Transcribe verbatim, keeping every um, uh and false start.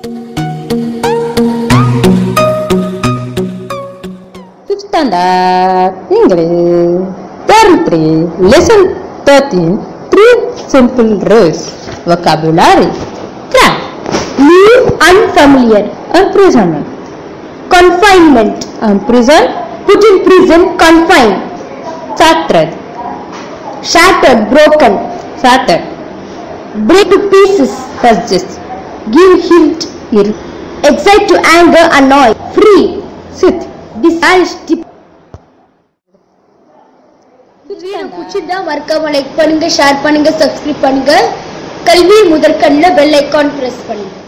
Fifth standard English Term three Lesson thirteen Three simple rules. Vocabulary. Crack. Leave unfamiliar. Imprisonment. Confinement. Imprison. Put in prison. Confined. Shattered. Shattered. Broken. Shattered. Break to pieces. Suggest. Give hint. Ir. Excite to anger. Annoy. Free. Sit. Disguise. Video பிடிச்சிருந்தா மறக்காம like பண்ணுங்க, share பண்ணுங்க, subscribe பண்ணுங்க. கல்வி முதற்கண்ணில் bell icon press பண்ணுங்க.